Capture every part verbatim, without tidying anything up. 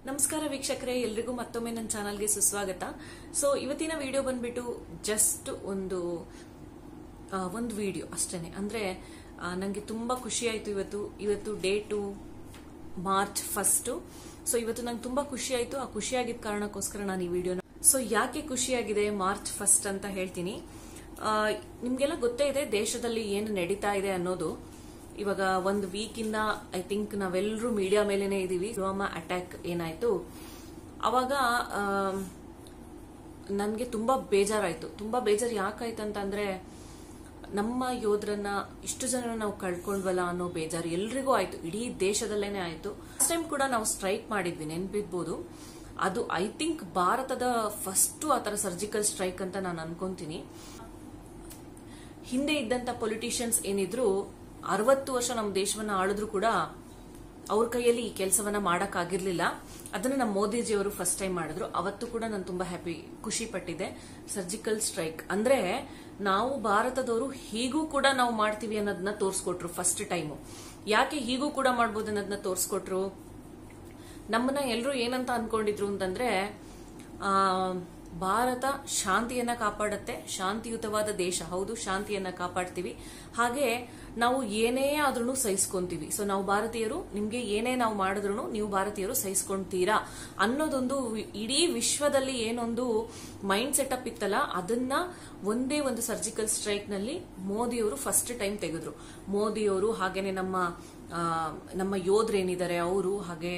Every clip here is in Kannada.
ನಮಸ್ಕಾರ ವೀಕ್ಷಕರೇ, ಎಲ್ರಿಗೂ ಮತ್ತೊಮ್ಮೆ ನನ್ನ ಚಾನಲ್ಗೆ ಸುಸ್ವಾಗತ. ಸೊ ಇವತ್ತಿನ ವಿಡಿಯೋ ಬಂದ್ಬಿಟ್ಟು ಜಸ್ಟ್ ಒಂದು ಒಂದು ವಿಡಿಯೋ ಅಷ್ಟೇನೆ. ಅಂದ್ರೆ ನನಗೆ ತುಂಬಾ ಖುಷಿ ಆಯ್ತು. ಇವತ್ತು ಇವತ್ತು ಡೇಟು ಮಾರ್ಚ್ ಫಸ್ಟ್. ಸೊ ಇವತ್ತು ನಂಗೆ ತುಂಬಾ ಖುಷಿ ಆಯ್ತು. ಆ ಖುಷಿಯಾಗಿದ್ದ ಕಾರಣಕ್ಕೋಸ್ಕರ ನಾನು ಈ ವಿಡಿಯೋನ ಸೊ ಯಾಕೆ ಖುಷಿಯಾಗಿದೆ ಮಾರ್ಚ್ ಫಸ್ಟ್ ಅಂತ ಹೇಳ್ತೀನಿ. ನಿಮ್ಗೆಲ್ಲ ಗೊತ್ತೇ ಇದೆ ದೇಶದಲ್ಲಿ ಏನು ನಡೀತಾ ಇದೆ ಅನ್ನೋದು. ಇವಾಗ ಒಂದು ವೀಕ್ ಇಂದ ಐ ಥಿಂಕ್ ನಾವೆಲ್ಲರೂ ಮೀಡಿಯಾ ಮೇಲೇನೆ ಇದೀವಿ. ಪುಲ್ವಾಮಾ ಅಟ್ಯಾಕ್ ಏನಾಯ್ತು ಅವಾಗ ನನ್ಗೆ ತುಂಬಾ ಬೇಜಾರಾಯ್ತು. ತುಂಬಾ ಬೇಜಾರು ಯಾಕಾಯ್ತು ಅಂತಂದ್ರೆ ನಮ್ಮ ಯೋಧರನ್ನ ಇಷ್ಟು ಜನ ನಾವು ಕಳ್ಕೊಂಡ್ವಲ್ಲ ಅನ್ನೋ ಬೇಜಾರು ಎಲ್ರಿಗೂ ಆಯ್ತು. ಇಡೀ ದೇಶದಲ್ಲೇನೆ ಆಯ್ತು. ಲಾಸ್ಟ್ ಟೈಮ್ ಕೂಡ ನಾವು ಸ್ಟ್ರೈಕ್ ಮಾಡಿದ್ವಿ, ನೆನ್ಪಿರ್ಬೋದು. ಅದು ಐ ಥಿಂಕ್ ಭಾರತದ ಫಸ್ಟ್ ಆತರ ಸರ್ಜಿಕಲ್ ಸ್ಟ್ರೈಕ್ ಅಂತ ನಾನು ಅನ್ಕೊಂತೀನಿ. ಹಿಂದೆ ಇದ್ದಂತ ಪೊಲಿಟಿಷಿಯನ್ಸ್ ಏನಿದ್ರು ಅರವತ್ತು ವರ್ಷ ನಮ್ಮ ದೇಶವನ್ನ ಆಳಿದ್ರು ಕೂಡ ಅವ್ರ ಕೈಯಲ್ಲಿ ಈ ಕೆಲಸವನ್ನ ಮಾಡಕ್ ಆಗಿರ್ಲಿಲ್ಲ. ಅದನ್ನ ನಮ್ಮ ಮೋದಿಜಿಯವರು ಫಸ್ಟ್ ಟೈಮ್ ಮಾಡಿದ್ರು. ಅವತ್ತು ಕೂಡ ನಾನು ತುಂಬಾ ಹ್ಯಾಪಿ ಖುಷಿ ಪಟ್ಟಿದ್ದೆ. ಸರ್ಜಿಕಲ್ ಸ್ಟ್ರೈಕ್ ಅಂದ್ರೆ ನಾವು ಭಾರತದವರು ಹೀಗೂ ಕೂಡ ನಾವು ಮಾಡ್ತೀವಿ ಅನ್ನೋದನ್ನ ತೋರ್ಸ್ಕೊಟ್ರು ಫಸ್ಟ್ ಟೈಮು. ಯಾಕೆ ಹೀಗೂ ಕೂಡ ಮಾಡ್ಬೋದು ಅನ್ನೋದನ್ನ ತೋರ್ಸ್ಕೊಟ್ರು. ನಮ್ಮನ್ನ ಎಲ್ರು ಏನಂತ ಅನ್ಕೊಂಡಿದ್ರು ಅಂತಂದ್ರೆ ಆ ಭಾರತ ಶಾಂತಿಯನ್ನ ಕಾಪಾಡುತ್ತೆ, ಶಾಂತಿಯುತವಾದ ದೇಶ. ಹೌದು, ಶಾಂತಿಯನ್ನ ಕಾಪಾಡ್ತೀವಿ. ಹಾಗೆ ನಾವು ಏನೇ ಆದ್ರೂ ಸಹಿಸ್ಕೊಂತೀವಿ. ಸೊ ನಾವು ಭಾರತೀಯರು, ನಿಮ್ಗೆ ಏನೇ ನಾವು ಮಾಡಿದ್ರು ನೀವು ಭಾರತೀಯರು ಸಹಿಸ್ಕೊಂತೀರಾ ಅನ್ನೋದೊಂದು ಇಡೀ ವಿಶ್ವದಲ್ಲಿ ಏನೊಂದು ಮೈಂಡ್ ಸೆಟಪ್ ಇತ್ತಲ್ಲ, ಅದನ್ನ ಒಂದೇ ಒಂದು ಸರ್ಜಿಕಲ್ ಸ್ಟ್ರೈಕ್ ನಲ್ಲಿ ಮೋದಿಯವರು ಫಸ್ಟ್ ಟೈಮ್ ತೆಗೆದ್ರು. ಮೋದಿಯವರು ಹಾಗೇನೆ ನಮ್ಮ ನಮ್ಮ ಯೋಧರೇನಿದ್ದಾರೆ ಅವರು, ಹಾಗೆ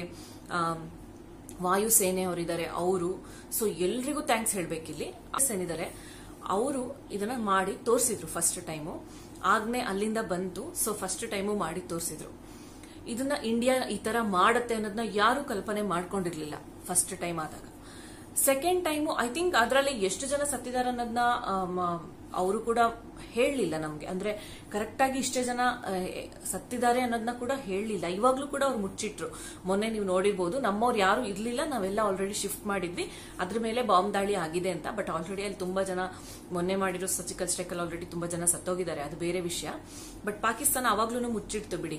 ವಾಯುಸೇನೆ ಅವರಿದ್ದಾರೆ ಅವರು. ಸೊ ಎಲ್ರಿಗೂ ಥ್ಯಾಂಕ್ಸ್ ಹೇಳ್ಬೇಕಿಲ್ಲಿ. ಏನಿದ್ದಾರೆ ಅವರು ಇದನ್ನ ಮಾಡಿ ತೋರಿಸಿದ್ರು ಫಸ್ಟ್ ಟೈಮು. ಆಗ್ನೇ ಅಲ್ಲಿಂದ ಬಂತು. ಸೊ ಫಸ್ಟ್ ಟೈಮು ಮಾಡಿ ತೋರಿಸಿದ್ರು. ಇದನ್ನ ಇಂಡಿಯಾ ಈ ತರ ಮಾಡತ್ತೆ ಅನ್ನೋದನ್ನ ಯಾರು ಕಲ್ಪನೆ ಮಾಡ್ಕೊಂಡಿರ್ಲಿಲ್ಲ ಫಸ್ಟ್ ಟೈಮ್ ಆದಾಗ. ಸೆಕೆಂಡ್ ಟೈಮು ಐ ಥಿಂಕ್ ಅದರಲ್ಲಿ ಎಷ್ಟು ಜನ ಸತ್ತಿದ್ದಾರೆ ಅನ್ನೋದನ್ನ ಅವರು ಕೂಡ ಹೇಳಲಿಲ್ಲ ನಮ್ಗೆ. ಅಂದ್ರೆ ಕರೆಕ್ಟ್ ಆಗಿ ಇಷ್ಟೇ ಜನ ಸತ್ತಿದ್ದಾರೆ ಅನ್ನೋದನ್ನ ಕೂಡ ಹೇಳಲಿಲ್ಲ. ಇವಾಗ್ಲೂ ಕೂಡ ಅವ್ರು ಮುಚ್ಚಿಟ್ರು. ಮೊನ್ನೆ ನೀವು ನೋಡಿರ್ಬೋದು, ನಮ್ಮವ್ರು ಯಾರು ಇರ್ಲಿಲ್ಲ, ನಾವೆಲ್ಲ ಆಲ್ರೆಡಿ ಶಿಫ್ಟ್ ಮಾಡಿದ್ವಿ, ಅದ್ರ ಮೇಲೆ ಬಾಂಬ್ ದಾಳಿ ಆಗಿದೆ ಅಂತ. ಬಟ್ ಆಲ್ರೆಡಿ ಅಲ್ಲಿ ತುಂಬಾ ಜನ ಮೊನ್ನೆ ಮಾಡಿರೋ ಸರ್ಜಿಕಲ್ ಸ್ಟ್ರೈಕ್ ಅಲ್ಲಿ ಆಲ್ರೆಡಿ ತುಂಬಾ ಜನ ಸತ್ತೋಗಿದ್ದಾರೆ, ಅದು ಬೇರೆ ವಿಷಯ. ಬಟ್ ಪಾಕಿಸ್ತಾನ ಅವಾಗ್ಲೂ ಮುಚ್ಚಿಡ್ತು ಬಿಡಿ.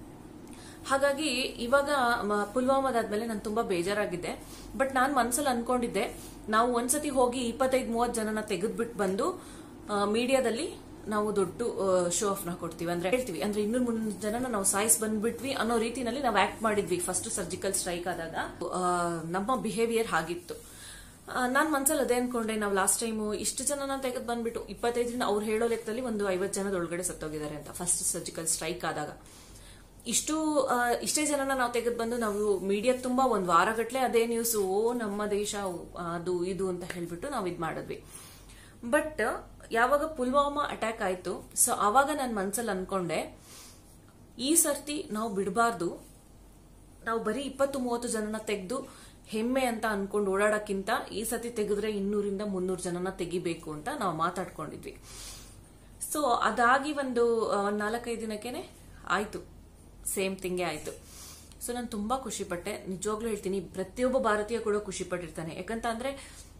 ಹಾಗಾಗಿ ಇವಾಗ ಪುಲ್ವಾಮಾದಾದ್ಮೇಲೆ ನಾನು ತುಂಬಾ ಬೇಜಾರಾಗಿದ್ದೆ. ಬಟ್ ನಾನ್ ಮನ್ಸಲ್ಲಿ ಅನ್ಕೊಂಡಿದ್ದೆ, ನಾವು ಒಂದ್ಸತಿ ಹೋಗಿ ಇಪ್ಪತ್ತೈದು ಮೂವತ್ ಜನನ ತೆಗೆದ್ಬಿಟ್ಟು ಬಂದು ಮೀಡಿಯಾದಲ್ಲಿ ನಾವು ದೊಡ್ಡ ಶೋ ಆಫ್ ನ ಕೊಡ್ತೀವಿ, ಅಂದ್ರೆ ಹೇಳ್ತೀವಿ, ಅಂದ್ರೆ ಇನ್ನೂರ್ ಮುನ್ನೂರು ಜನನ ನಾವು ಸಾಯಿಸ್ ಬಂದ್ಬಿಟ್ವಿ ಅನ್ನೋ ರೀತಿನಲ್ಲಿ ನಾವು ಆಕ್ಟ್ ಮಾಡಿದ್ವಿ ಫಸ್ಟ್ ಸರ್ಜಿಕಲ್ ಸ್ಟ್ರೈಕ್ ಆದಾಗ. ನಮ್ಮ ಬಿಹೇವಿಯರ್ ಹಾಗಿತ್ತು. ನಾನ್ ಮನ್ಸಲ್ಲಿ ಅದೇ ಅನ್ಕೊಂಡೆ, ನಾವು ಲಾಸ್ಟ್ ಟೈಮ್ ಇಷ್ಟು ಜನನ ತೆಗೆದು ಬಂದ್ಬಿಟ್ಟು ಇಪ್ಪತ್ತೈದರಿಂದ ಅವ್ರು ಹೇಳೋ ಲೆಕ್ಕದಲ್ಲಿ ಒಂದು ಐವತ್ತು ಜನದೊಳಗಡೆ ಸತ್ತೋಗಿದ್ದಾರೆ ಅಂತ ಫಸ್ಟ್ ಸರ್ಜಿಕಲ್ ಸ್ಟ್ರೈಕ್ ಆದಾಗ. ಇಷ್ಟು ಇಷ್ಟೇ ಜನನ ನಾವು ತೆಗೆದು ಬಂದು ನಾವು ಮೀಡಿಯಾ ತುಂಬಾ ಒಂದ್ ವಾರಗಟ್ಲೆ ಅದೇ ನ್ಯೂಸ್, ಓ ನಮ್ಮ ದೇಶ ಅದು ಇದು ಅಂತ ಹೇಳ್ಬಿಟ್ಟು ನಾವು ಇದ್ ಮಾಡಿದ್ವಿ. ಬಟ್ ಯಾವಾಗ ಪುಲ್ವಾಮಾ ಅಟ್ಯಾಕ್ ಆಯ್ತು, ಸೊ ಅವಾಗ ನಾನು ಮನ್ಸಲ್ಲಿ ಅನ್ಕೊಂಡೆ, ಈ ಸರ್ತಿ ನಾವು ಬಿಡಬಾರ್ದು. ನಾವು ಬರೀ ಇಪ್ಪತ್ತು ಮೂವತ್ತು ಜನನ ತೆಗೆದು ಹೆಮ್ಮೆ ಅಂತ ಅನ್ಕೊಂಡು ಓಡಾಡಕ್ಕಿಂತ ಈ ಸತಿ ತೆಗೆದ್ರೆ ಇನ್ನೂರಿಂದ ಮುನ್ನೂರು ಜನನ ತೆಗಿಬೇಕು ಅಂತ ನಾವು ಮಾತಾಡ್ಕೊಂಡಿದ್ವಿ. ಸೊ ಅದಾಗಿ ಒಂದು ನಾಲ್ಕೈದು ದಿನಕ್ಕೇನೆ ಆಯ್ತು, ಸೇಮ್ ಥಿಂಗೇ ಆಯ್ತು. ಸೊ ನಾನು ತುಂಬಾ ಖುಷಿ ಪಟ್ಟೆ. ನಿಜವಾಗ್ಲೂ ಹೇಳ್ತೀನಿ, ಪ್ರತಿಯೊಬ್ಬ ಭಾರತೀಯ ಕೂಡ ಖುಷಿ ಪಟ್ಟಿರ್ತಾನೆ. ಯಾಕಂತ ಅಂದ್ರೆ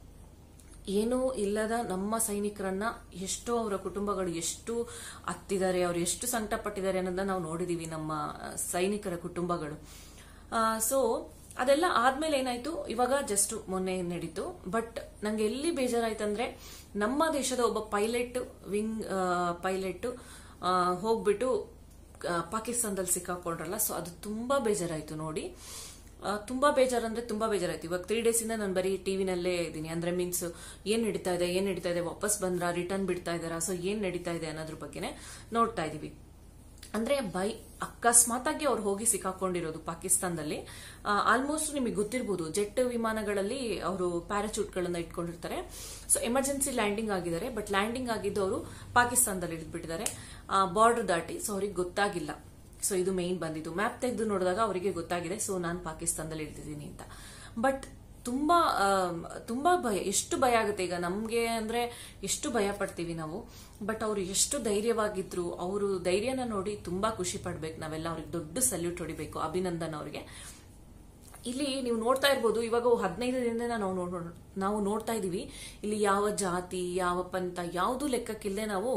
ಏನೂ ಇಲ್ಲದ ನಮ್ಮ ಸೈನಿಕರನ್ನ ಎಷ್ಟೋ ಅವರ ಕುಟುಂಬಗಳು ಎಷ್ಟು ಅತ್ತಿದ್ದಾರೆ, ಅವ್ರು ಎಷ್ಟು ಸಂಕಟ ಪಟ್ಟಿದ್ದಾರೆ ಅನ್ನೋದನ್ನ ನಾವು ನೋಡಿದೀವಿ, ನಮ್ಮ ಸೈನಿಕರ ಕುಟುಂಬಗಳು. ಸೊ ಅದೆಲ್ಲ ಆದ್ಮೇಲೆ ಏನಾಯ್ತು, ಇವಾಗ ಜಸ್ಟ್ ಮೊನ್ನೆ ನಡೀತು. ಬಟ್ ನಂಗೆ ಎಲ್ಲಿ ಬೇಜಾರಾಯ್ತಂದ್ರೆ, ನಮ್ಮ ದೇಶದ ಒಬ್ಬ ಪೈಲಟ್, ವಿಂಗ್ ಪೈಲಟ್ ಹೋಗ್ಬಿಟ್ಟು ಪಾಕಿಸ್ತಾನದಲ್ಲಿ ಸಿಕ್ಕಾಕೊಂಡ್ರಲ್ಲ. ಸೊ ಅದು ತುಂಬಾ ಬೇಜಾರಾಯ್ತು ನೋಡಿ. ತುಂಬಾ ಬೇಜಾರಂದ್ರೆ ತುಂಬಾ ಬೇಜಾರಾಯ್ತು. ಇವಾಗ ತ್ರೀ ಡೇಸ್ ಇಂದ ನಾನು ಬರೀ ಟಿವಿನಲ್ಲೇ ಇದ್ದೀನಿ. ಅಂದ್ರೆ ಮೀನ್ಸ್ ಏನ್ ನಡೀತಾ ಇದೆ, ಏನ್ ನಡೀತಾ ಇದೆ, ವಾಪಸ್ ಬಂದ್ರ, ರಿಟರ್ನ್ ಬಿಡ್ತಾ ಇದಾರ, ಸೊ ಏನ್ ನಡೀತಾ ಇದೆ ಅನ್ನೋದ್ರ ಬಗ್ಗೆನೆ ನೋಡ್ತಾ ಇದೀವಿ. ಅಂದ್ರೆ ಬೈ ಅಕಸ್ಮಾತ್ ಆಗಿ ಅವ್ರು ಹೋಗಿ ಸಿಕ್ಕಾಕೊಂಡಿರೋದು ಪಾಕಿಸ್ತಾನದಲ್ಲಿ. ಆಲ್ಮೋಸ್ಟ್ ನಿಮಗೆ ಗೊತ್ತಿರಬಹುದು, ಜೆಟ್ ವಿಮಾನಗಳಲ್ಲಿ ಅವರು ಪ್ಯಾರಾಚೂಟ್ ಗಳನ್ನ ಇಟ್ಕೊಂಡಿರ್ತಾರೆ. ಸೊ ಎಮರ್ಜೆನ್ಸಿ ಲ್ಯಾಂಡಿಂಗ್ ಆಗಿದ್ದಾರೆ. ಬಟ್ ಲ್ಯಾಂಡಿಂಗ್ ಆಗಿದ್ದು ಅವರು ಪಾಕಿಸ್ತಾನದಲ್ಲಿ ಇಳಿದ್ಬಿಟ್ಟಿದ್ದಾರೆ, ಬಾರ್ಡರ್ ದಾಟಿ. ಸೊ ಅವ್ರಿಗೆ ಗೊತ್ತಾಗಿಲ್ಲ. ಸೊ ಇದು ಮೇನ್ ಬಂದಿದ್ದು. ಮ್ಯಾಪ್ ತೆಗೆದು ನೋಡಿದಾಗ ಅವರಿಗೆ ಗೊತ್ತಾಗಿದೆ, ಸೊ ನಾನು ಪಾಕಿಸ್ತಾನದಲ್ಲಿ ಇಳಿದಿದ್ದೀನಿ ಅಂತ. ಬಟ್ ತುಂಬಾ ತುಂಬಾ ಭಯ, ಎಷ್ಟು ಭಯ ಆಗುತ್ತೆ ಈಗ ನಮ್ಗೆ. ಅಂದ್ರೆ ಎಷ್ಟು ಭಯ ಪಡ್ತೀವಿ ನಾವು. ಬಟ್ ಅವ್ರು ಎಷ್ಟು ಧೈರ್ಯವಾಗಿದ್ರು. ಅವರು ಧೈರ್ಯನ ನೋಡಿ ತುಂಬಾ ಖುಷಿ ಪಡ್ಬೇಕು ನಾವೆಲ್ಲ. ಅವ್ರಿಗೆ ದೊಡ್ಡ ಸಲ್ಯೂಟ್ ಹೊಡಿಬೇಕು, ಅಭಿನಂದನ್ ಅವ್ರಿಗೆ. ಇಲ್ಲಿ ನೀವು ನೋಡ್ತಾ ಇರ್ಬೋದು, ಇವಾಗ ಹದಿನೈದು ದಿನದಿಂದ ನಾವು ನಾವು ನೋಡ್ತಾ ಇದೀವಿ, ಇಲ್ಲಿ ಯಾವ ಜಾತಿ, ಯಾವ ಪಂಥ, ಯಾವ್ದು ಲೆಕ್ಕಕ್ಕಿಲ್ಲದೆ ನಾವು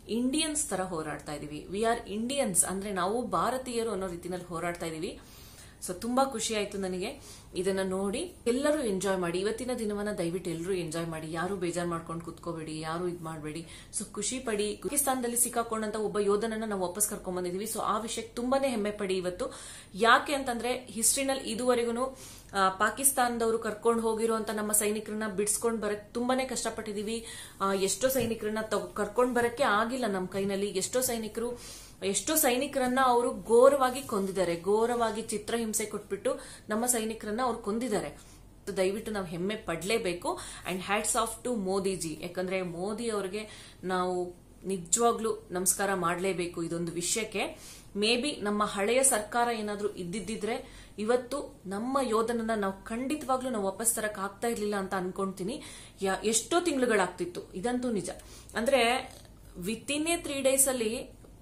ಇಂಡಿಯನ್ಸ್ ತರ ಹೋರಾಡ್ತಾ ಇದೀವಿ. ವಿ ಆರ್ ಇಂಡಿಯನ್ಸ್, ಅಂದ್ರೆ ನಾವು ಭಾರತೀಯರು ಅನ್ನೋ ರೀತಿನಲ್ಲಿ ಹೋರಾಡ್ತಾ ಇದೀವಿ. ಸೊ ತುಂಬಾ ಖುಷಿ ಆಯ್ತು ನನಗೆ ಇದನ್ನ ನೋಡಿ. ಎಲ್ಲರೂ ಎಂಜಾಯ್ ಮಾಡಿ, ಇವತ್ತಿನ ದಿನವನ್ನ ದಯವಿಟ್ಟು ಎಲ್ಲರೂ ಎಂಜಾಯ್ ಮಾಡಿ, ಯಾರು ಬೇಜಾರ್ ಮಾಡ್ಕೊಂಡು ಕುತ್ಕೋಬೇಡಿ, ಯಾರು ಇದ್ ಮಾಡಬೇಡಿ. ಸೊ ಖುಷಿ ಪಡಿ. ಪಾಕಿಸ್ತಾನದಲ್ಲಿ ಸಿಕ್ಕಾಕೊಂಡಂತ ಒಬ್ಬ ಯೋಧನನ್ನ ನಾವು ವಾಪಸ್ ಕರ್ಕೊಂಡ್ ಬಂದಿದೀವಿ. ಸೊ ಆ ವಿಷಯಕ್ಕೆ ತುಂಬಾನೇ ಹೆಮ್ಮೆ ಪಡಿ ಇವತ್ತು. ಯಾಕೆ ಅಂತಂದ್ರೆ ಹಿಸ್ಟ್ರಿನಲ್ಲಿ ಇದುವರೆಗೂ ಪಾಕಿಸ್ತಾನದವರು ಕರ್ಕೊಂಡು ಹೋಗಿರುವಂತ ನಮ್ಮ ಸೈನಿಕರನ್ನ ಬಿಡಿಸ್ಕೊಂಡ್ ಬರಕ್ ತುಂಬಾನೇ ಕಷ್ಟಪಟ್ಟಿದೀವಿ. ಎಷ್ಟೋ ಸೈನಿಕರನ್ನ ಕರ್ಕೊಂಡ್ ಬರಕ್ಕೆ ಆಗಿಲ್ಲ ನಮ್ಮ ಕೈನಲ್ಲಿ. ಎಷ್ಟೋ ಸೈನಿಕರು ಎಷ್ಟೋ ಸೈನಿಕರನ್ನ ಅವರು ಘೋರವಾಗಿ ಕೊಂದಿದ್ದಾರೆ, ಘೋರವಾಗಿ ಚಿತ್ರಹಿಂಸೆ ಕೊಟ್ಬಿಟ್ಟು ನಮ್ಮ ಸೈನಿಕರನ್ನ ಅವ್ರು ಕೊಂದಿದ್ದಾರೆ. ದಯವಿಟ್ಟು ನಾವು ಹೆಮ್ಮೆ ಪಡ್ಲೇಬೇಕು. And hats off to Modiji, ಯಾಕಂದ್ರೆ ಮೋದಿ ಅವರಿಗೆ ನಾವು ನಿಜವಾಗ್ಲೂ ನಮಸ್ಕಾರ ಮಾಡಲೇಬೇಕು ಇದೊಂದು ವಿಷಯಕ್ಕೆ. ಮೇ ಬಿ ನಮ್ಮ ಹಳೆಯ ಸರ್ಕಾರ ಏನಾದ್ರೂ ಇದ್ದಿದ್ರೆ ಇವತ್ತು ನಮ್ಮ ಯೋಧನನ್ನ ನಾವು ಖಂಡಿತವಾಗ್ಲೂ ನಾವು ವಾಪಸ್ ತರಕ್ ಆಗ್ತಾ ಇರ್ಲಿಲ್ಲ ಅಂತ ಅನ್ಕೊಂತೀನಿ. ಎಷ್ಟೋ ತಿಂಗಳುಗಳಾಗ್ತಿತ್ತು, ಇದಂತೂ ನಿಜ. ಅಂದ್ರೆ within a three days ಅಲ್ಲಿ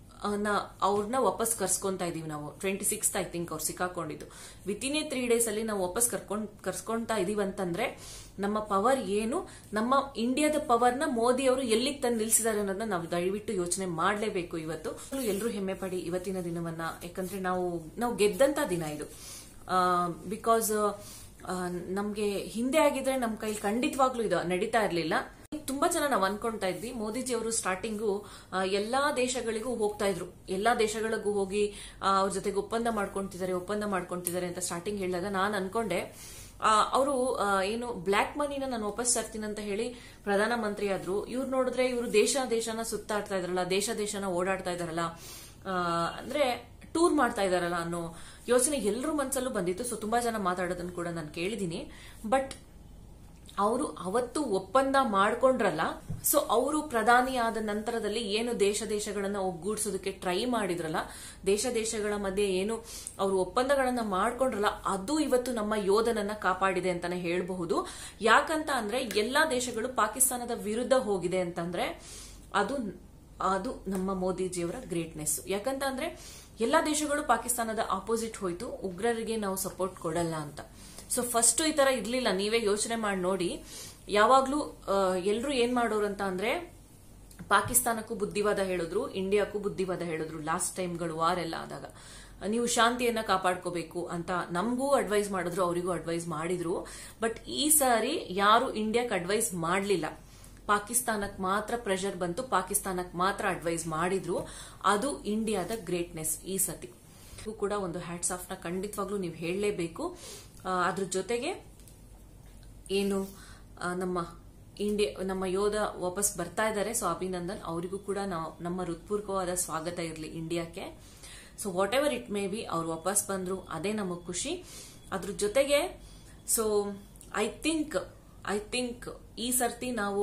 ಅವ್ರನ್ನ ವಾಪಸ್ ಕರ್ಸ್ಕೊಂತಾ ಇದೀವಿ ನಾವು. ಟ್ವೆಂಟಿ ಸಿಕ್ಸ್ ಐ ಥಿಂಕ್ ಅವ್ರು ಸಿಕ್ಕಾಕೊಂಡಿದ್ದು. Within a three days ಅಲ್ಲಿ ನಾವು ವಾಪಸ್ ಕರ್ಕೊಂಡ್ ಕರ್ಸ್ಕೊಂತಾ ಇದೀವಿ ಅಂತಂದ್ರೆ ನಮ್ಮ ಪವರ್ ಏನು, ನಮ್ಮ ಇಂಡಿಯಾದ ಪವರ್ ನ ಮೋದಿ ಅವರು ಎಲ್ಲಿಗೆ ತಂದು ನಿಲ್ಸಿದ್ದಾರೆ ಅನ್ನೋದನ್ನ ನಾವು ದಯವಿಟ್ಟು ಯೋಚನೆ ಮಾಡಲೇಬೇಕು. ಇವತ್ತು ಎಲ್ಲರೂ ಹೆಮ್ಮೆ ಪಡಿ ಇವತ್ತಿನ ದಿನವನ್ನ, ಯಾಕಂದ್ರೆ ನಾವು ನಾವು ಗೆದ್ದಂತ ದಿನ ಇದು. ಬಿಕಾಸ್ ನಮ್ಗೆ ಹಿಂದೆ ಆಗಿದ್ರೆ ನಮ್ ಕೈಲಿ ಖಂಡಿತವಾಗ್ಲೂ ಇದು ನಡೀತಾ ಇರ್ಲಿಲ್ಲ. ತುಂಬಾ ಜನ ನಾವು ಅನ್ಕೊಂತಾ ಇದ್ವಿ ಮೋದಿಜಿ ಅವರು ಸ್ಟಾರ್ಟಿಂಗು ಎಲ್ಲಾ ದೇಶಗಳಿಗೂ ಹೋಗ್ತಾ ಇದ್ರು, ಎಲ್ಲಾ ದೇಶಗಳಿಗೂ ಹೋಗಿ ಅವ್ರ ಜೊತೆಗೆ ಒಪ್ಪಂದ ಮಾಡ್ಕೊಂತಿದ್ದಾರೆ ಒಪ್ಪಂದ ಮಾಡ್ಕೊಂತಿದ್ದಾರೆ ಅಂತ ಸ್ಟಾರ್ಟಿಂಗ್ ಹೇಳಿದಾಗ ನಾನು ಅನ್ಕೊಂಡೆ ಅವರು ಏನು ಬ್ಲಾಕ್ ಮನಿನ ನಾನು ವಾಪಸ್ ತರ್ತೀನಿ ಅಂತ ಹೇಳಿ ಪ್ರಧಾನ ಮಂತ್ರಿ ಆದ್ರು. ಇವ್ರು ನೋಡಿದ್ರೆ ಇವರು ದೇಶ ದೇಶನ ಸುತ್ತಾಡ್ತಾ ಇದಾರಲ್ಲ, ದೇಶ ದೇಶನ ಓಡಾಡ್ತಾ ಇದಾರಲ್ಲ, ಅಂದ್ರೆ ಟೂರ್ ಮಾಡ್ತಾ ಇದಾರಲ್ಲ ಅನ್ನೋ ಯೋಚನೆ ಎಲ್ಲರ ಮನಸ್ಸಲ್ಲೂ ಬಂದಿತ್ತು. ಸೊ ತುಂಬಾ ಜನ ಮಾತಾಡೋದನ್ನು ಕೂಡ ನಾನು ಕೇಳಿದೀನಿ. ಬಟ್ ಅವರು ಅವತ್ತು ಒಪ್ಪಂದ ಮಾಡ್ಕೊಂಡ್ರಲ್ಲ, ಸೊ ಅವರು ಪ್ರಧಾನಿ ಆದ ನಂತರದಲ್ಲಿ ಏನು ದೇಶ ದೇಶಗಳನ್ನ ಒಗ್ಗೂಡಿಸೋದಕ್ಕೆ ಟ್ರೈ ಮಾಡಿದ್ರಲ್ಲ, ದೇಶ ದೇಶಗಳ ಮಧ್ಯೆ ಏನು ಅವರು ಒಪ್ಪಂದಗಳನ್ನ ಮಾಡ್ಕೊಂಡ್ರಲ್ಲ, ಅದು ಇವತ್ತು ನಮ್ಮ ಯೋಧನನ್ನ ಕಾಪಾಡಿದೆ ಅಂತಾನೆ ಹೇಳಬಹುದು. ಯಾಕಂತ ಅಂದ್ರೆ ಎಲ್ಲಾ ದೇಶಗಳು ಪಾಕಿಸ್ತಾನದ ವಿರುದ್ಧ ಹೋಗಿದೆ ಅಂತಂದ್ರೆ ಅದು ಅದು ನಮ್ಮ ಮೋದಿಜಿಯವರ ಗ್ರೇಟ್ನೆಸ್. ಯಾಕಂತ ಅಂದ್ರೆ ಎಲ್ಲಾ ದೇಶಗಳು ಪಾಕಿಸ್ತಾನದ ಆಪೋಸಿಟ್ ಹೋಯ್ತು, ಉಗ್ರರಿಗೆ ನಾವು ಸಪೋರ್ಟ್ ಕೊಡಲ್ಲ ಅಂತ. ಸೊ ಫಸ್ಟ್ ಈ ತರ ಇರ್ಲಿಲ್ಲ. ನೀವೇ ಯೋಚನೆ ಮಾಡಿ ನೋಡಿ. ಯಾವಾಗ್ಲೂ ಎಲ್ರು ಏನ್ ಮಾಡೋರು ಅಂತ ಅಂದ್ರೆ ಪಾಕಿಸ್ತಾನಕ್ಕೂ ಬುದ್ಧಿವಾದ ಹೇಳಿದ್ರು, ಇಂಡಿಯಾಕ್ಕೂ ಬುದ್ಧಿವಾದ ಹೇಳಿದ್ರು. ಲಾಸ್ಟ್ ಟೈಮ್ಗಳು ವಾರ್ ಎಲ್ಲ ಆದಾಗ ನೀವು ಶಾಂತಿಯನ್ನ ಕಾಪಾಡ್ಕೋಬೇಕು ಅಂತ ನಮಗೂ ಅಡ್ವೈಸ್ ಮಾಡಿದ್ರು, ಅವರಿಗೂ ಅಡ್ವೈಸ್ ಮಾಡಿದ್ರು. ಬಟ್ ಈ ಸಾರಿ ಯಾರು ಇಂಡಿಯಾಕ್ ಅಡ್ವೈಸ್ ಮಾಡ್ಲಿಲ್ಲ, ಪಾಕಿಸ್ತಾನಕ್ಕೆ ಮಾತ್ರ ಪ್ರೆಷರ್ ಬಂತು, ಪಾಕಿಸ್ತಾನಕ್ಕೆ ಮಾತ್ರ ಅಡ್ವೈಸ್ ಮಾಡಿದ್ರು. ಅದು ಇಂಡಿಯಾದ ಗ್ರೇಟ್ನೆಸ್ ಈ ಸತಿ ಕೂಡ. ಒಂದು ಹ್ಯಾಟ್ಸ್ ಆಫ್ ನ ಖಂಡಿತವಾಗ್ಲೂ ನೀವು ಹೇಳಲೇಬೇಕು. ಅದ್ರ ಜೊತೆಗೆ ಏನು ನಮ್ಮ ಇಂಡಿಯಾ ನಮ್ಮ ಯೋಧ ವಾಪಸ್ ಬರ್ತಾ ಇದ್ದಾರೆ, ಸೊ ಅಭಿನಂದನ್ ಅವರಿಗೂ ಕೂಡ ನಾವು ನಮ್ಮ ಹೃತ್ಪೂರ್ವಕವಾದ ಸ್ವಾಗತ ಇರಲಿ ಇಂಡಿಯಾಕ್ಕೆ. So whatever it may be ಅವ್ರು ವಾಪಸ್ ಬಂದ್ರು, ಅದೇ ನಮಗ್ ಖುಷಿ. ಅದ್ರ ಜೊತೆಗೆ so I think I think ಈ ಸರ್ತಿ ನಾವು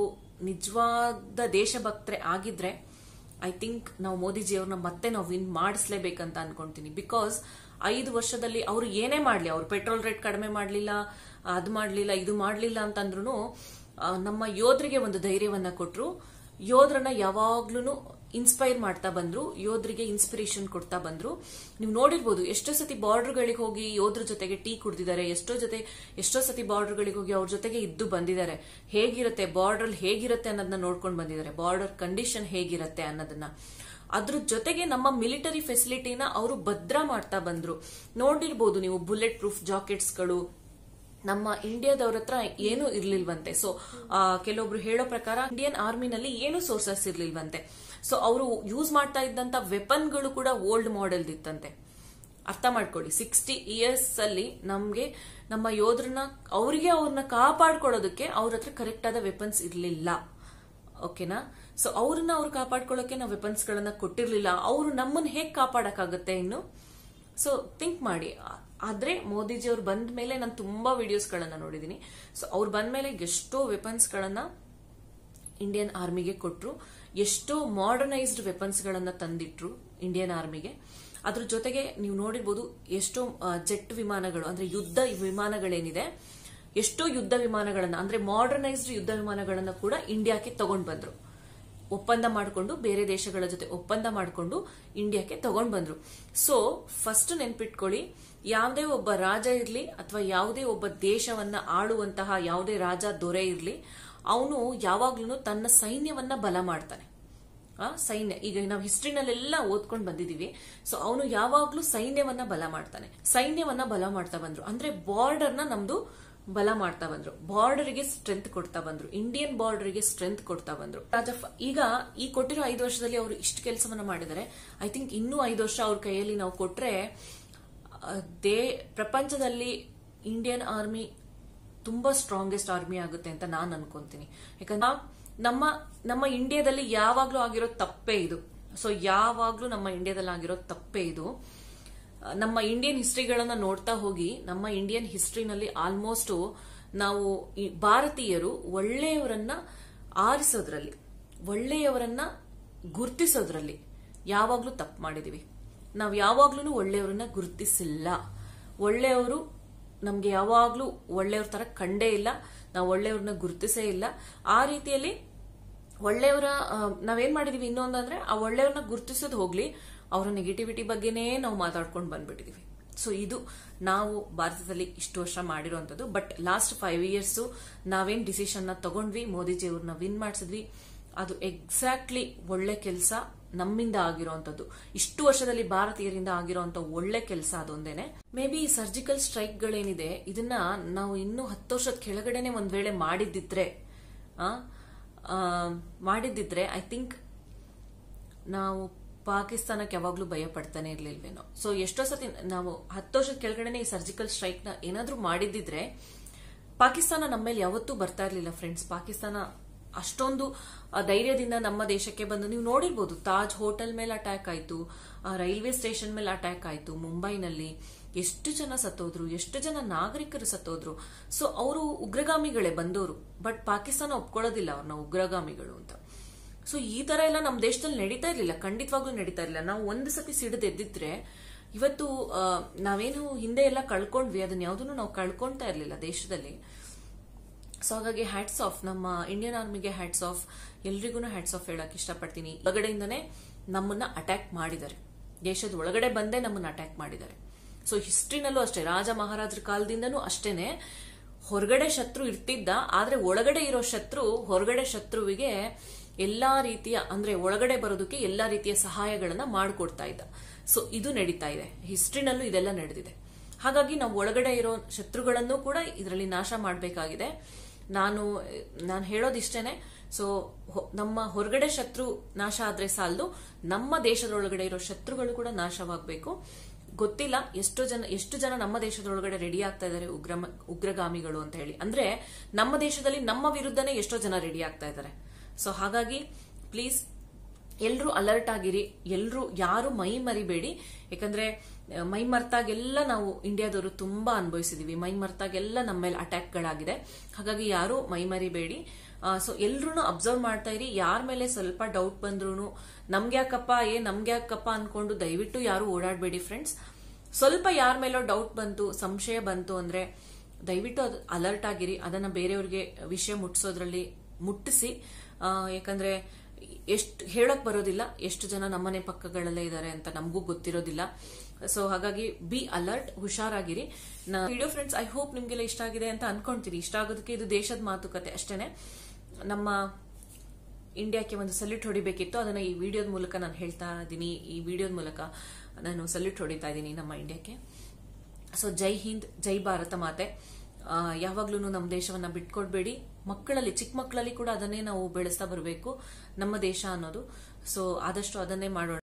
ನಿಜವಾದ ದೇಶಭಕ್ತರೆ ಆಗಿದ್ರೆ ಐ ಥಿಂಕ್ ನಾವು ಮೋದಿಜಿ ಅವ್ರನ್ನ ಮತ್ತೆ ನಾವು ವಿನ್ ಮಾಡಿಸ್ಲೇಬೇಕಂತ ಅನ್ಕೊಂತೀನಿ. ಬಿಕಾಸ್ ಐದು ವರ್ಷದಲ್ಲಿ ಅವರು ಏನೇ ಮಾಡ್ಲಿ, ಅವ್ರು ಪೆಟ್ರೋಲ್ ರೇಟ್ ಕಡಿಮೆ ಮಾಡ್ಲಿಲ್ಲ, ಅದು ಮಾಡ್ಲಿಲ್ಲ, ಇದು ಮಾಡ್ಲಿಲ್ಲ ಅಂತಂದ್ರು ನಮ್ಮ ಯೋಧರಿಗೆ ಒಂದು ಧೈರ್ಯವನ್ನ ಕೊಟ್ರು. ಯೋಧರನ್ನ ಯಾವಾಗ್ಲೂ ಇನ್ಸ್ಪೈರ್ ಮಾಡ್ತಾ ಬಂದ್ರು, ಯೋಧರಿಗೆ ಇನ್ಸ್ಪಿರೇಷನ್ ಕೊಡ್ತಾ ಬಂದ್ರು. ನೀವು ನೋಡಿರ್ಬೋದು ಎಷ್ಟೋ ಸತಿ ಬಾರ್ಡರ್ಗಳಿಗೆ ಹೋಗಿ ಯೋಧರ ಜೊತೆಗೆ ಟೀ ಕುಡ್ದಿದ್ದಾರೆ, ಎಷ್ಟೋ ಜೊತೆ ಎಷ್ಟೋ ಸತಿ ಬಾರ್ಡರ್ಗಳಿಗೆ ಹೋಗಿ ಅವ್ರ ಜೊತೆಗೆ ಇದ್ದು ಬಂದಿದ್ದಾರೆ. ಹೇಗಿರುತ್ತೆ ಬಾರ್ಡರ್ ಹೇಗಿರುತ್ತೆ ಅನ್ನೋದನ್ನ ನೋಡ್ಕೊಂಡು ಬಂದಿದ್ದಾರೆ, ಬಾರ್ಡರ್ ಕಂಡೀಷನ್ ಹೇಗಿರುತ್ತೆ ಅನ್ನೋದನ್ನ. ಅದ್ರ ಜೊತೆಗೆ ನಮ್ಮ ಮಿಲಿಟರಿ ಫೆಸಿಲಿಟಿನ ಅವರು ಭದ್ರ ಮಾಡ್ತಾ ಬಂದ್ರು. ನೋಡಿರ್ಬೋದು ನೀವು ಬುಲೆಟ್ ಪ್ರೂಫ್ ಜಾಕೆಟ್ಸ್ಗಳು ನಮ್ಮ ಇಂಡಿಯಾದವ್ರ ಹತ್ರ ಏನೂ ಇರ್ಲಿಲ್ವಂತೆ. ಸೊ ಕೆಲವೊಬ್ರು ಹೇಳೋ ಪ್ರಕಾರ ಇಂಡಿಯನ್ ಆರ್ಮಿನಲ್ಲಿ ಏನು ಸೋರ್ಸಸ್ ಇರ್ಲಿಲ್ವಂತೆ. ಸೊ ಅವರು ಯೂಸ್ ಮಾಡ್ತಾ ಇದ್ದಂತ ವೆಪನ್ಗಳು ಕೂಡ ಓಲ್ಡ್ ಮಾಡೆಲ್ ಇತ್ತಂತೆ. ಅರ್ಥ ಮಾಡ್ಕೊಳ್ಳಿ, ಸಿಕ್ಸ್ಟಿ ಇಯರ್ಸ್ ಅಲ್ಲಿ ನಮ್ಗೆ ನಮ್ಮ ಯೋಧರನ್ನ ಅವರಿಗೆ ಅವ್ರನ್ನ ಕಾಪಾಡ್ಕೊಳ್ಳೋದಕ್ಕೆ ಅವ್ರ ಹತ್ರ ಕರೆಕ್ಟ್ ಆದ ವೆಪನ್ಸ್ ಇರ್ಲಿಲ್ಲ. ಓಕೆನಾ? ಸೊ ಅವ್ರನ್ನ ಅವ್ರು ಕಾಪಾಡ್ಕೊಳ್ಳೋಕೆ ನಾವು ವೆಪನ್ಸ್ ಗಳನ್ನ ಕೊಟ್ಟಿರ್ಲಿಲ್ಲ. ಅವರು ನಮ್ಮನ್ನ ಹೇಗ್ ಕಾಪಾಡಕ್ಕಾಗತ್ತೆ ಇನ್ನು? ಸೊ ಥಿಂಕ್ ಮಾಡಿ. ಆದ್ರೆ ಮೋದಿಜಿ ಅವ್ರು ಬಂದ ಮೇಲೆ ನಾನು ತುಂಬಾ ವಿಡಿಯೋಸ್ ಗಳನ್ನ ನೋಡಿದೀನಿ. ಸೊ ಅವ್ರು ಬಂದ ಮೇಲೆ ಎಷ್ಟೋ ವೆಪನ್ಸ್ ಗಳನ್ನ ಇಂಡಿಯನ್ ಆರ್ಮಿಗೆ ಕೊಟ್ರು, ಎಷ್ಟೋ ಮಾಡರ್ನೈಸ್ಡ್ ವೆಪನ್ಸ್ ಗಳನ್ನ ತಂದಿಟ್ರು ಇಂಡಿಯನ್ ಆರ್ಮಿಗೆ. ಅದ್ರ ಜೊತೆಗೆ ನೀವು ನೋಡಿರ್ಬೋದು ಎಷ್ಟೋ ಜೆಟ್ ವಿಮಾನಗಳು ಅಂದ್ರೆ ಯುದ್ಧ ವಿಮಾನಗಳೇನಿದೆ, ಎಷ್ಟೋ ಯುದ್ಧ ವಿಮಾನಗಳನ್ನ ಅಂದ್ರೆ ಮಾಡರ್ನೈಸ್ಡ್ ಯುದ್ಧ ವಿಮಾನಗಳನ್ನ ಕೂಡ ಇಂಡಿಯಾಕ್ಕೆ ತಗೊಂಡ್ ಬಂದ್ರು. ಒಪ್ಪಂದ ಮಾಡಿಕೊಂಡು ಬೇರೆ ದೇಶಗಳ ಜೊತೆ ಒಪ್ಪಂದ ಮಾಡಿಕೊಂಡು ಇಂಡಿಯಾಕ್ಕೆ ತಗೊಂಡ್ ಬಂದ್ರು. ಸೊ ಫಸ್ಟ್ ನೆನ್ಪಿಟ್ಕೊಳ್ಳಿ, ಯಾವುದೇ ಒಬ್ಬ ರಾಜ ಇರ್ಲಿ ಅಥವಾ ಯಾವುದೇ ಒಬ್ಬ ದೇಶವನ್ನ ಆಳುವಂತಹ ಯಾವುದೇ ರಾಜ ದೊರೆ ಇರ್ಲಿ, ಅವನು ಯಾವಾಗ್ಲೂ ತನ್ನ ಸೈನ್ಯವನ್ನ ಬಲ ಮಾಡ್ತಾನೆ. ಆ ಸೈನ್ಯ, ಈಗ ನಾವು ಹಿಸ್ಟ್ರಿನಲ್ಲೆಲ್ಲ ಓದ್ಕೊಂಡು ಬಂದಿದೀವಿ. ಸೊ ಅವನು ಯಾವಾಗ್ಲೂ ಸೈನ್ಯವನ್ನ ಬಲ ಮಾಡ್ತಾನೆ, ಸೈನ್ಯವನ್ನ ಬಲ ಮಾಡ್ತಾ ಬಂದ್ರು. ಅಂದ್ರೆ ಬಾರ್ಡರ್ ನ ನಮ್ದು ಬಲ ಮಾಡ್ತಾ ಬಂದ್ರು, ಬಾರ್ಡರ್ಗೆ ಸ್ಟ್ರೆಂತ್ ಕೊಡ್ತಾ ಬಂದ್ರು, ಇಂಡಿಯನ್ ಬಾರ್ಡರ್ಗೆ ಸ್ಟ್ರೆಂತ್ ಕೊಡ್ತಾ ಬಂದ್ರು. ರಾಜಪ್ಪ ಈಗ ಈ ಕೊಟ್ಟಿರೋ ಐದು ವರ್ಷದಲ್ಲಿ ಅವರು ಇಷ್ಟು ಕೆಲಸವನ್ನ ಮಾಡಿದ್ದಾರೆ. ಐ ಥಿಂಕ್ ಇನ್ನೂ ಐದು ವರ್ಷ ಅವ್ರ ಕೈಯಲ್ಲಿ ನಾವು ಕೊಟ್ರೆ ದೇ ಪ್ರಪಂಚದಲ್ಲಿ ಇಂಡಿಯನ್ ಆರ್ಮಿ ತುಂಬಾ ಸ್ಟ್ರಾಂಗೆಸ್ಟ್ ಆರ್ಮಿ ಆಗುತ್ತೆ ಅಂತ ನಾನು ಅನ್ಕೊಂತೀನಿ. ಯಾಕಂದ್ರೆ ನಮ್ಮ ನಮ್ಮ ಇಂಡಿಯಾದಲ್ಲಿ ಯಾವಾಗ್ಲೂ ಆಗಿರೋ ತಪ್ಪೇ ಇದು. ಸೊ ಯಾವಾಗ್ಲೂ ನಮ್ಮ ಇಂಡಿಯಾದಲ್ಲಿ ಆಗಿರೋ ತಪ್ಪೇ ಇದು. ನಮ್ಮ ಇಂಡಿಯನ್ ಹಿಸ್ಟ್ರಿಗಳನ್ನ ನೋಡ್ತಾ ಹೋಗಿ, ನಮ್ಮ ಇಂಡಿಯನ್ ಹಿಸ್ಟ್ರಿನಲ್ಲಿ ಆಲ್ಮೋಸ್ಟ್ ನಾವು ಭಾರತೀಯರು ಒಳ್ಳೆಯವರನ್ನ ಆರಿಸೋದ್ರಲ್ಲಿ, ಒಳ್ಳೆಯವರನ್ನ ಗುರ್ತಿಸೋದ್ರಲ್ಲಿ ಯಾವಾಗ್ಲೂ ತಪ್ಪು ಮಾಡಿದೀವಿ. ನಾವು ಯಾವಾಗ್ಲೂ ಒಳ್ಳೆಯವರನ್ನ ಗುರ್ತಿಸಿಲ್ಲ. ಒಳ್ಳೆಯವರು ನಮ್ಗೆ ಯಾವಾಗ್ಲೂ ಒಳ್ಳೆಯವ್ರ ತರ ಕಂಡೇ ಇಲ್ಲ, ನಾವು ಒಳ್ಳೆಯವ್ರನ್ನ ಗುರ್ತಿಸೇ ಇಲ್ಲ. ಆ ರೀತಿಯಲ್ಲಿ ಒಳ್ಳೆಯವರ ನಾವೇನ್ ಮಾಡಿದೀವಿ ಇನ್ನೊಂದಂದ್ರೆ, ಆ ಒಳ್ಳೆಯವ್ರನ್ನ ಗುರ್ತಿಸೋದು ಹೋಗ್ಲಿ, ಅವರ ನೆಗೆಟಿವಿಟಿ ಬಗ್ಗೆನೇ ನಾವು ಮಾತಾಡ್ಕೊಂಡು ಬಂದ್ಬಿಟ್ಟಿದೀವಿ. ಸೊ ಇದು ನಾವು ಭಾರತದಲ್ಲಿ ಇಷ್ಟು ವರ್ಷ ಮಾಡಿರುವಂತದ್ದು. ಬಟ್ ಲಾಸ್ಟ್ ಫೈವ್ ಇಯರ್ಸ್ ನಾವೇನ್ ಡಿಸಿಷನ್ ನ ತಗೊಂಡ್ವಿ, ಮೋದಿಜಿ ಅವ್ರನ್ನ ವಿನ್ ಮಾಡಿಸಿದ್ವಿ, ಅದು ಎಕ್ಸಾಕ್ಟ್ಲಿ ಒಳ್ಳೆ ಕೆಲಸ ನಮ್ಮಿಂದ ಆಗಿರುವಂತದ್ದು. ಇಷ್ಟು ವರ್ಷದಲ್ಲಿ ಭಾರತೀಯರಿಂದ ಆಗಿರುವಂತ ಒಳ್ಳೆ ಕೆಲಸ ಅದೊಂದೇನೆ. ಮೇ ಬಿ ಸರ್ಜಿಕಲ್ ಸ್ಟ್ರೈಕ್ ಗಳೇನಿದೆ ಇದನ್ನ ನಾವು ಇನ್ನೂ ಹತ್ತು ವರ್ಷದ ಕೆಳಗಡೆನೆ ಒಂದ್ ವೇಳೆ ಮಾಡಿದ್ದಿದ್ರೆ ಮಾಡಿದ್ದಿದ್ರೆ ಐ ಥಿಂಕ್ ನಾವು ಪಾಕಿಸ್ತಾನಕ್ಕೆ ಯಾವಾಗ್ಲೂ ಭಯ ಪಡ್ತಾನೆ ಇರ್ಲಿಲ್ವೇನೋ. ಸೊ ಎಷ್ಟೋ ಸತಿ ನಾವು ಹತ್ತು ವರ್ಷದ ಕೆಳಗಡೆನೆ ಈ ಸರ್ಜಿಕಲ್ ಸ್ಟ್ರೈಕ್ ನ ಏನಾದ್ರೂ ಮಾಡಿದ್ದಿದ್ರೆ ಪಾಕಿಸ್ತಾನ ನಮ್ಮ ಮೇಲೆ ಯಾವತ್ತೂ ಬರ್ತಾ ಇರ್ಲಿಲ್ಲ ಫ್ರೆಂಡ್ಸ್. ಪಾಕಿಸ್ತಾನ ಅಷ್ಟೊಂದು ಧೈರ್ಯದಿಂದ ನಮ್ಮ ದೇಶಕ್ಕೆ ಬಂದು, ನೀವು ನೋಡಿರ್ಬೋದು, ತಾಜ್ ಹೋಟೆಲ್ ಮೇಲೆ ಅಟ್ಯಾಕ್ ಆಯ್ತು, ರೈಲ್ವೆ ಸ್ಟೇಷನ್ ಮೇಲೆ ಅಟ್ಯಾಕ್ ಆಯ್ತು ಮುಂಬೈನಲ್ಲಿ, ಎಷ್ಟು ಜನ ಸತ್ತೋದ್ರು, ಎಷ್ಟು ಜನ ನಾಗರಿಕರು ಸತ್ತೋದ್ರು. ಸೊ ಅವರು ಉಗ್ರಗಾಮಿಗಳೇ ಬಂದವರು, ಬಟ್ ಪಾಕಿಸ್ತಾನ ಒಪ್ಕೊಳ್ಳೋದಿಲ್ಲ ಅವ್ರನ್ನ ಉಗ್ರಗಾಮಿಗಳು ಅಂತ. ಸೊ ಈ ತರ ಎಲ್ಲ ನಮ್ಮ ದೇಶದಲ್ಲಿ ನಡೀತಾ ಇರ್ಲಿಲ್ಲ, ಖಂಡಿತವಾಗ್ಲೂ ನಡೀತಾ ಇರ್ಲಿಲ್ಲ. ನಾವು ಒಂದು ಸತಿ ಸಿಡಿದೆದ್ದಿದ್ರೆ ಇವತ್ತು ನಾವೇನು ಹಿಂದೆ ಎಲ್ಲ ಕಳ್ಕೊಂಡ್ವಿ ಅದನ್ನ ಯಾವ್ದನ್ನು ನಾವು ಕಳ್ಕೊಂತಾ ಇರ್ಲಿಲ್ಲ ದೇಶದಲ್ಲಿ. ಸೊ ಹಾಗಾಗಿ ಹ್ಯಾಟ್ಸ್ ಆಫ್, ನಮ್ಮ ಇಂಡಿಯನ್ ಆರ್ಮಿಗೆ ಹ್ಯಾಟ್ಸ್ ಆಫ್, ಎಲ್ರಿಗೂ ಹ್ಯಾಟ್ಸ್ ಆಫ್ ಹೇಳಕ್ ಇಷ್ಟಪಡ್ತೀನಿ. ಒಳಗಡೆಯಿಂದನೇ ನಮ್ಮನ್ನ ಅಟ್ಯಾಕ್ ಮಾಡಿದ್ದಾರೆ, ದೇಶದ ಒಳಗಡೆ ಬಂದೇ ನಮ್ಮನ್ನ ಅಟ್ಯಾಕ್ ಮಾಡಿದ್ದಾರೆ. ಸೊ ಹಿಸ್ಟ್ರಿನಲ್ಲೂ ಅಷ್ಟೇ, ರಾಜ ಮಹಾರಾಜರ ಕಾಲದಿಂದನೂ ಅಷ್ಟೇನೆ, ಹೊರಗಡೆ ಶತ್ರು ಇರ್ತಿದ್ದ, ಆದ್ರೆ ಒಳಗಡೆ ಇರೋ ಶತ್ರು ಹೊರಗಡೆ ಶತ್ರುವಿಗೆ ಎಲ್ಲಾ ರೀತಿಯ, ಅಂದ್ರೆ ಒಳಗಡೆ ಬರೋದಕ್ಕೆ ಎಲ್ಲಾ ರೀತಿಯ ಸಹಾಯಗಳನ್ನ ಮಾಡಿಕೊಡ್ತಾ ಇದ್ದ. ಸೊ ಇದು ನಡೀತಾ ಇದೆ, ಹಿಸ್ಟ್ರಿನಲ್ಲೂ ಇದೆಲ್ಲ ನಡೆದಿದೆ. ಹಾಗಾಗಿ ನಾವು ಒಳಗಡೆ ಇರೋ ಶತ್ರುಗಳನ್ನು ಕೂಡ ಇದರಲ್ಲಿ ನಾಶ ಮಾಡಬೇಕಾಗಿದೆ. ನಾನು ನಾನು ಹೇಳೋದಿಷ್ಟೇನೆ. ಸೊ ನಮ್ಮ ಹೊರಗಡೆ ಶತ್ರು ನಾಶ ಆದ್ರೆ ಸಾಲದು, ನಮ್ಮ ದೇಶದೊಳಗಡೆ ಇರೋ ಶತ್ರುಗಳು ಕೂಡ ನಾಶವಾಗಬೇಕು. ಗೊತ್ತಿಲ್ಲ ಎಷ್ಟು ಜನ ಎಷ್ಟು ಜನ ನಮ್ಮ ದೇಶದೊಳಗಡೆ ರೆಡಿ ಆಗ್ತಾ ಇದಾರೆ ಉಗ್ರ ಉಗ್ರಗಾಮಿಗಳು ಅಂತ ಹೇಳಿ. ಅಂದ್ರೆ ನಮ್ಮ ದೇಶದಲ್ಲಿ ನಮ್ಮ ವಿರುದ್ಧನೇ ಎಷ್ಟೋ ಜನ ರೆಡಿ ಆಗ್ತಾ ಇದ್ದಾರೆ. ಸೊ ಹಾಗಾಗಿ ಪ್ಲೀಸ್ ಎಲ್ರು ಅಲರ್ಟ್ ಆಗಿರಿ, ಎಲ್ರು ಯಾರು ಮೈ ಮರಿಬೇಡಿ. ಯಾಕಂದ್ರೆ ಮೈ ಮರ್ತಾಗೆಲ್ಲ ನಾವು ಇಂಡಿಯಾದವರು ತುಂಬಾ ಅನುಭವಿಸಿದೀವಿ, ಮೈ ಮರ್ತಾಗೆಲ್ಲ ನಮ್ಮ ಮೇಲೆ ಅಟ್ಯಾಕ್ ಗಳಾಗಿದೆ. ಹಾಗಾಗಿ ಯಾರು ಮೈ ಮರಿಬೇಡಿ. ಸೊ ಎಲ್ರು ಅಬ್ಸರ್ವ್ ಮಾಡ್ತಾ ಇರಿ. ಯಾರ ಮೇಲೆ ಸ್ವಲ್ಪ ಡೌಟ್ ಬಂದ್ರು ನಮ್ಗ್ಯಾಕಪ್ಪ ಏ ನಮ್ಗ್ಯಾಕಪ್ಪ ಅನ್ಕೊಂಡು ದಯವಿಟ್ಟು ಯಾರು ಓಡಾಡಬೇಡಿ ಫ್ರೆಂಡ್ಸ್. ಸ್ವಲ್ಪ ಯಾರ ಮೇಲೋ ಡೌಟ್ ಬಂತು, ಸಂಶಯ ಬಂತು ಅಂದ್ರೆ ದಯವಿಟ್ಟು ಅದು ಅಲರ್ಟ್ ಆಗಿರಿ. ಅದನ್ನ ಬೇರೆಯವ್ರಿಗೆ ವಿಷಯ ಮುಟ್ಟಿಸೋದ್ರಲ್ಲಿ ಮುಟ್ಟಿಸಿ. ಯಾಕಂದ್ರೆ ಎಷ್ಟು ಹೇಳಕ್ ಬರೋದಿಲ್ಲ, ಎಷ್ಟು ಜನ ನಮ್ಮನೆ ಪಕ್ಕಗಳಲ್ಲೇ ಇದ್ದಾರೆ ಅಂತ ನಮಗೂ ಗೊತ್ತಿರೋದಿಲ್ಲ. ಸೊ ಹಾಗಾಗಿ ಬಿ ಅಲರ್ಟ್, ಹುಷಾರಾಗಿರಿ. ವಿಡಿಯೋ ಫ್ರೆಂಡ್ಸ್, ಐ ಹೋಪ್ ನಿಮ್ಗೆಲ್ಲ ಇಷ್ಟ ಆಗಿದೆ ಅಂತ ಅನ್ಕೊಂತೀರಿ. ಇಷ್ಟ ಆಗೋದಕ್ಕೆ ಇದು ದೇಶದ ಮಾತುಕತೆ ಅಷ್ಟೇನೆ. ನಮ್ಮ ಇಂಡಿಯಾಕ್ಕೆ ಒಂದು ಸಲ್ಯೂಟ್ ಹೊಡಿಬೇಕಿತ್ತು, ಅದನ್ನ ಈ ವಿಡಿಯೋದ ಮೂಲಕ ನಾನು ಹೇಳ್ತಾ ಇದ್ದೀನಿ. ಈ ವಿಡಿಯೋದ ಮೂಲಕ ನಾನು ಸಲ್ಯೂಟ್ ಹೊಡಿತಾ ಇದ್ದೀನಿ ನಮ್ಮ ಇಂಡಿಯಾಕ್ಕೆ. ಸೊ ಜೈ ಹಿಂದ್, ಜೈ ಭಾರತ ಮಾತೆ. ಯಾವಾಗ್ಲೂ ನಮ್ಮ ದೇಶವನ್ನ ಬಿಟ್ಕೊಡ್ಬೇಡಿ. ಮಕ್ಕಳಲ್ಲಿ, ಚಿಕ್ಕ ಮಕ್ಕಳಲ್ಲಿ ಕೂಡ ಅದನ್ನೇ ನಾವು ಬೆಳೆಸ್ತಾ ಬರಬೇಕು, ನಮ್ಮ ದೇಶ ಅನ್ನೋದು. ಸೊ ಆದಷ್ಟು ಅದನ್ನೇ ಮಾಡೋಣ.